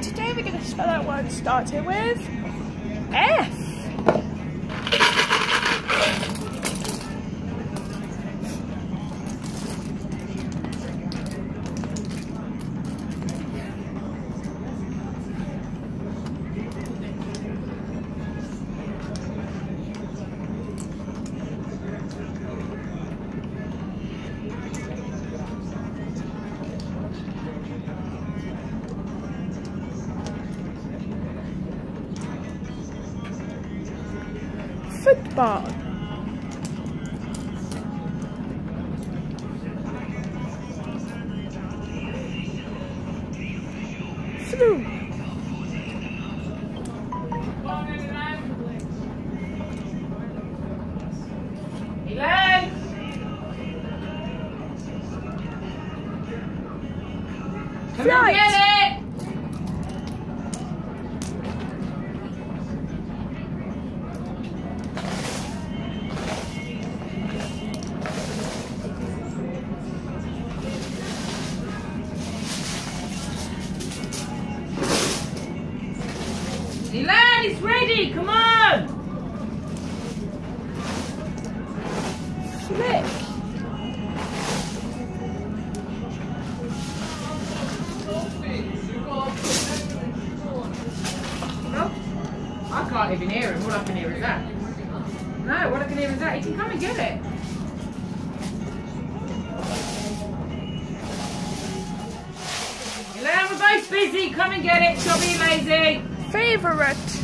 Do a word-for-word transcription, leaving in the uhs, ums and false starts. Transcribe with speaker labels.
Speaker 1: today we're going to spell out words starting with F. Football. Flu.
Speaker 2: Elaine! Come and get it! Elaine, it's ready, come on!
Speaker 1: Flick.
Speaker 2: No, I can't even hear him. All I can hear is that. No, what I can hear is that. He can come and get it. Elaine, we're both busy. Come and get it. Stop being lazy.
Speaker 1: Favorite.